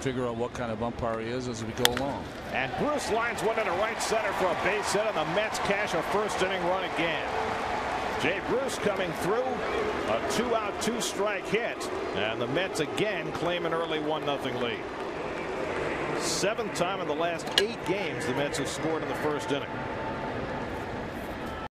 figure out what kind of umpire he is as we go along. And Bruce lines one into right center for a base hit, and the Mets cash a first inning run again. Jay Bruce coming through, a 2-out 2-strike hit, and the Mets again claim an early 1-0 lead. 7th time in the last 8 games the Mets have scored in the first inning.